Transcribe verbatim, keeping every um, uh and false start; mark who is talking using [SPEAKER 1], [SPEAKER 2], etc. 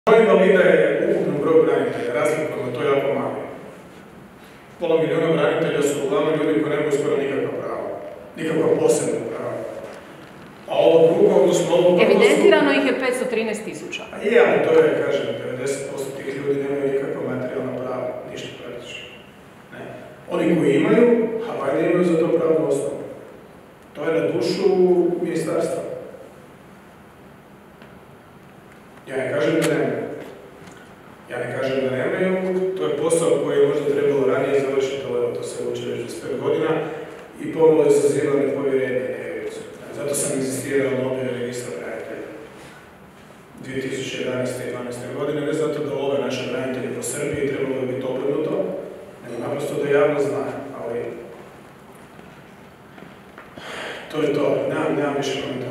[SPEAKER 1] Broj invalida je ukupno broj branitelja, razlikujemo, to je jako malo. Pola milijuna branitelja su uglavnom ljudi koji nemaju skoro nikakva prava, nikakva posebna prava. A ovo drugo, odnosno ovo prvo...
[SPEAKER 2] Evidentirano ih je petsto trinaest tisuća.
[SPEAKER 1] A je, ali to je, kažem, devedeset posto tih ljudi nemaju nikakva materijalna prava, ništa praktično. Ne. Oni koji imaju, a valjda imaju za to pravnu osnovu. To je na dušu ministarstva. Ja ne kažem da nemaju. Ja ne kažem da nemaju, to je posao koji je možda trebalo ranije završiti, ali evo to se uči već dvadeset pet godina i pomalo je sazivao nepovjerenje. Zato sam insistirao na objavi registra branitelja dvije tisuće jedanaeste i dvanaeste godine, ne zato da ove naše branitelje po Srbiji trebalo bi biti obrnuto, nego naprosto da javno zna, ali to je to, nemam, nemam više komentara.